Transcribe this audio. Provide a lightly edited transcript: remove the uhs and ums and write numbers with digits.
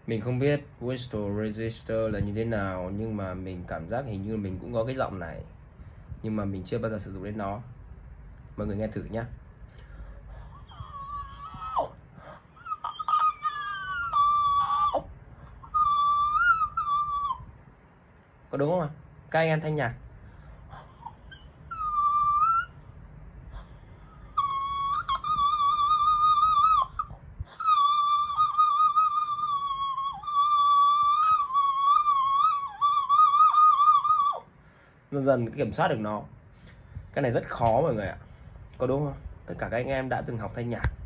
Mình không biết whistle register là như thế nào, nhưng mà mình cảm giác hình như mình cũng có cái giọng này, nhưng mà mình chưa bao giờ sử dụng đến nó. Mọi người nghe thử nhá. Có đúng không ạ? Các anh em thanh nhạc. Dần dần kiểm soát được nó. Cái này rất khó mọi người ạ. Có đúng không? Tất cả các anh em đã từng học thanh nhạc